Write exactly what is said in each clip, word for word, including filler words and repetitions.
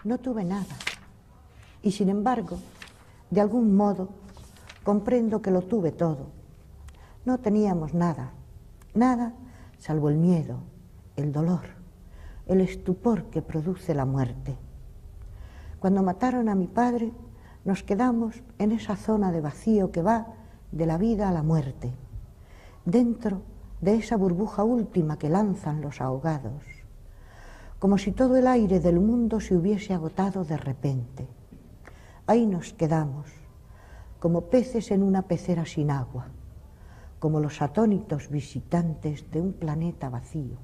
No tuve nada. Y sin embargo, de algún modo, comprendo que lo tuve todo. No teníamos nada, nada salvo el miedo, el dolor, el estupor que produce la muerte. Cuando mataron a mi padre, nos quedamos en esa zona de vacío que va de la vida a la muerte, dentro de esa burbuja última que lanzan los ahogados, como si todo el aire del mundo se hubiese agotado de repente. Ahí nos quedamos, como peces en una pecera sin agua, como los atónitos visitantes de un planeta vacío.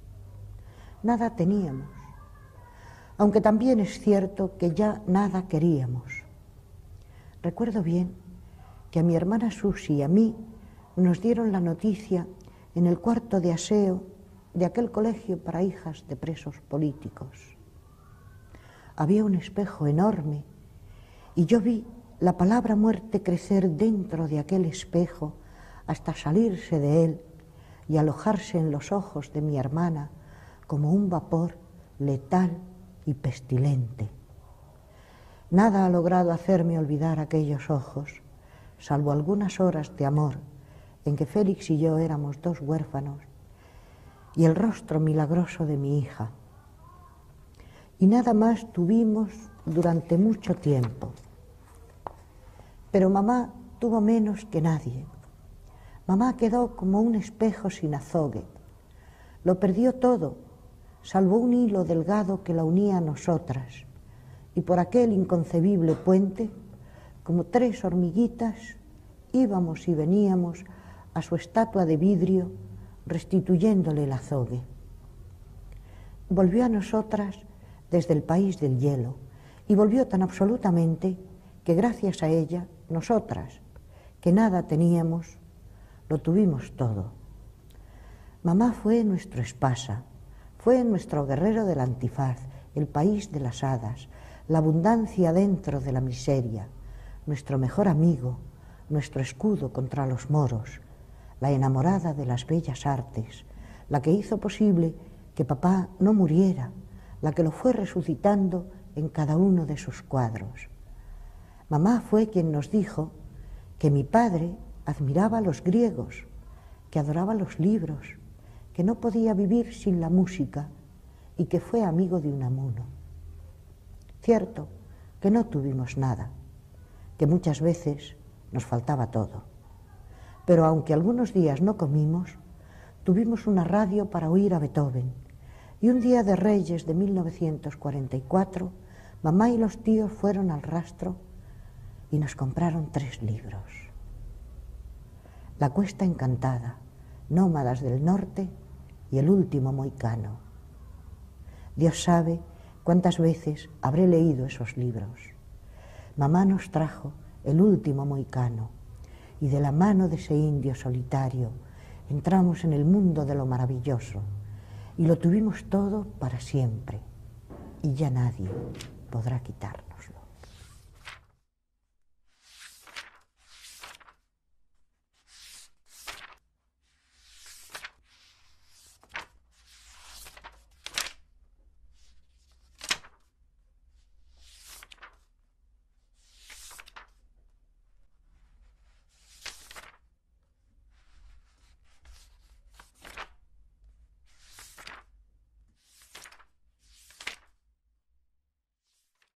Nada teníamos, aunque también es cierto que ya nada queríamos. Recuerdo bien que a mi hermana Susi y a mí nos dieron la noticia en el cuarto de aseo de aquel colegio para hijas de presos políticos. Había un espejo enorme y yo vi la palabra muerte crecer dentro de aquel espejo hasta salirse de él y alojarse en los ojos de mi hermana como un vapor letal y pestilente. Nada ha logrado hacerme olvidar aquellos ojos, salvo algunas horas de amor en que Félix y yo éramos dos huérfanos, y el rostro milagroso de mi hija. Y nada más tuvimos durante mucho tiempo. Pero mamá tuvo menos que nadie. Mamá quedó como un espejo sin azogue. Lo perdió todo, salvo un hilo delgado que la unía a nosotras, y por aquel inconcebible puente, como tres hormiguitas, íbamos y veníamos a su estatua de vidrio, restituyéndole el azogue. Volvió a nosotras desde el país del hielo, y volvió tan absolutamente que gracias a ella, nosotras, que nada teníamos, lo tuvimos todo. Mamá fue nuestro espasa, fue nuestro guerrero del antifaz, el país de las hadas, la abundancia dentro de la miseria, nuestro mejor amigo, nuestro escudo contra los moros, la enamorada de las bellas artes, la que hizo posible que papá no muriera, la que lo fue resucitando en cada uno de sus cuadros. Mamá fue quien nos dijo que mi padre admiraba a los griegos, que adoraba los libros, que no podía vivir sin la música y que fue amigo de Unamuno. Cierto que no tuvimos nada, que muchas veces nos faltaba todo. Pero aunque algunos días no comimos, tuvimos una radio para oír a Beethoven, y un día de Reyes de mil novecientos cuarenta y cuatro, mamá y los tíos fueron al rastro y nos compraron tres libros. La Cuesta Encantada, Nómadas del Norte y El Último Mohicano. Dios sabe cuántas veces habré leído esos libros. Mamá nos trajo El Último Mohicano, y de la mano de ese indio solitario entramos en el mundo de lo maravilloso, y lo tuvimos todo para siempre, y ya nadie podrá quitar.